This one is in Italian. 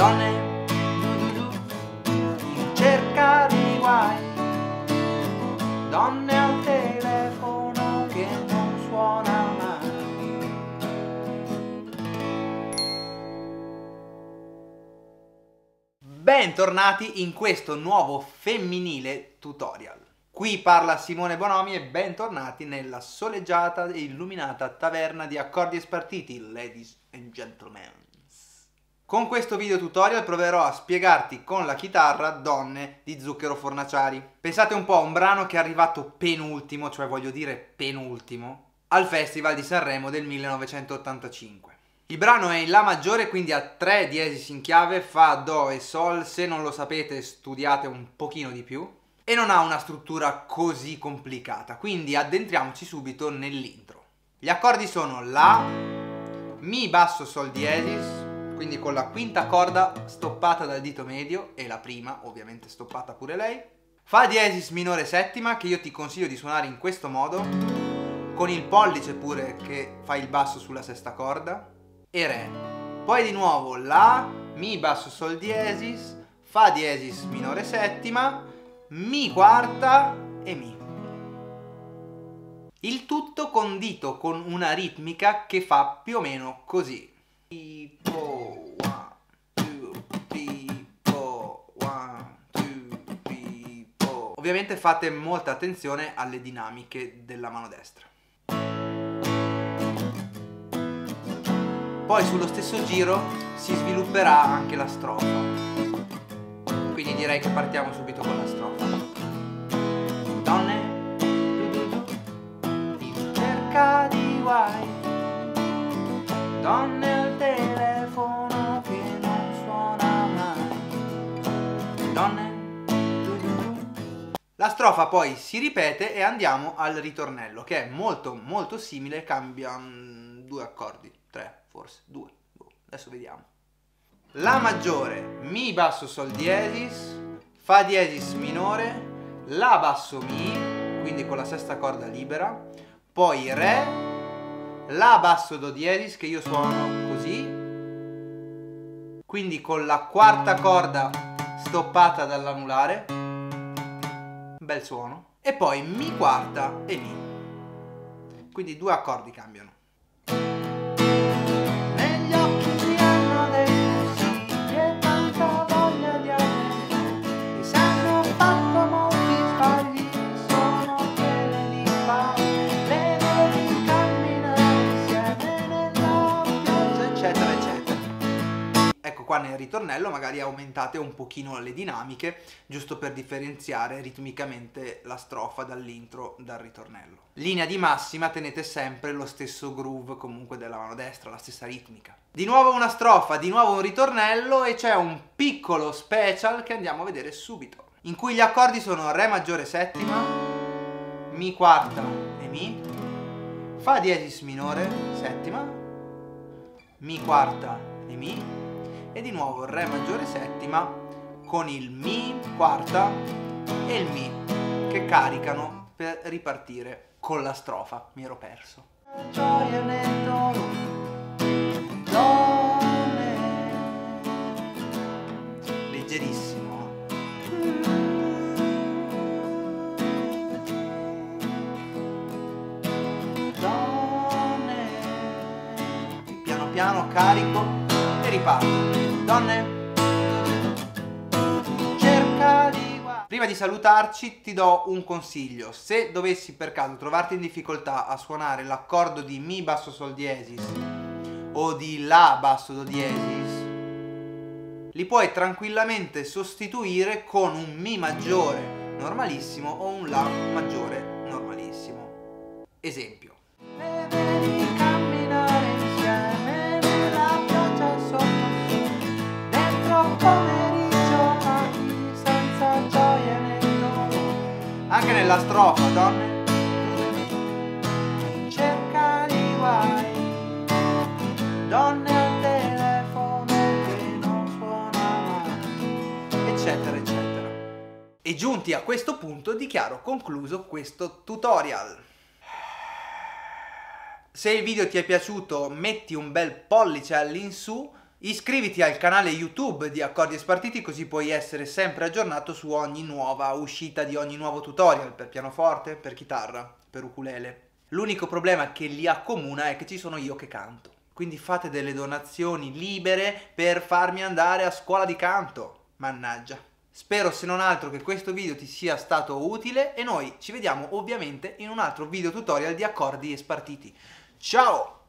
donne in cerca di guai, donne al telefono che non suona mai. Bentornati in questo nuovo femminile tutorial. Qui parla Simone Bonomi e bentornati nella soleggiata e illuminata taverna di accordi e spartiti, ladies and gentlemen. Con questo video tutorial proverò a spiegarti con la chitarra Donne di Zucchero Fornaciari. Pensate un po' a un brano che è arrivato penultimo, cioè voglio dire penultimo, al Festival di Sanremo del 1985. Il brano è in La maggiore, quindi ha 3 diesis in chiave, Fa, Do e Sol. Se non lo sapete studiate un pochino di più. E non ha una struttura così complicata, quindi addentriamoci subito nell'intro. Gli accordi sono La, Mi basso Sol diesis, quindi con la quinta corda stoppata dal dito medio e la prima ovviamente stoppata pure lei, Fa diesis minore settima, che io ti consiglio di suonare in questo modo, con il pollice pure che fa il basso sulla sesta corda, e Re. Poi di nuovo La, Mi basso Sol diesis, Fa diesis minore settima, Mi quarta e Mi. Il tutto condito con una ritmica che fa più o meno così. Ovviamente fate molta attenzione alle dinamiche della mano destra. Poi sullo stesso giro si svilupperà anche la strofa. Quindi direi che partiamo subito con la strofa. Donne in cerca di guai, donne al telefono che non suona mai, donne. La strofa poi si ripete e andiamo al ritornello, che è molto simile, cambia 2 accordi, 3 forse, 2, adesso vediamo. La maggiore, Mi basso Sol diesis, Fa diesis minore, La basso Mi, quindi con la sesta corda libera, poi Re, La basso Do diesis, che io suono così, quindi con la quarta corda stoppata dall'anulare, bel suono, e poi Mi quarta e Mi, quindi 2 accordi cambiano. Qua nel ritornello magari aumentate un pochino le dinamiche, giusto per differenziare ritmicamente la strofa dall'intro dal ritornello. Linea di massima, tenete sempre lo stesso groove comunque della mano destra, la stessa ritmica. Di nuovo una strofa, di nuovo un ritornello e c'è un piccolo special che andiamo a vedere subito, in cui gli accordi sono Re maggiore settima, Mi quarta e Mi, Fa diesis minore settima, Mi quarta e Mi, e di nuovo Re maggiore settima con il Mi quarta e il Mi che caricano per ripartire con la strofa. Mi ero perso. Gioia nel dono, donne, leggerissimo. Donne, piano piano carico e riparto. Donne, cerca di guardare. Prima di salutarci ti do un consiglio: se dovessi per caso trovarti in difficoltà a suonare l'accordo di Mi basso Sol diesis o di La basso Do diesis, li puoi tranquillamente sostituire con un Mi maggiore normalissimo o un La maggiore normalissimo. Esempio. Anche nella strofa, donne, in cerca di guai, donne al telefono che non suona mai, eccetera eccetera. E giunti a questo punto dichiaro concluso questo tutorial. Se il video ti è piaciuto metti un bel pollice all'insù, Iscriviti al canale YouTube di Accordi e Spartiti, così puoi essere sempre aggiornato su ogni nuova uscita di ogni nuovo tutorial per pianoforte, per chitarra, per ukulele. L'unico problema che li accomuna è che ci sono io che canto. Quindi fate delle donazioni libere per farmi andare a scuola di canto. Mannaggia. Spero se non altro che questo video ti sia stato utile e noi ci vediamo ovviamente in un altro video tutorial di Accordi e Spartiti. Ciao!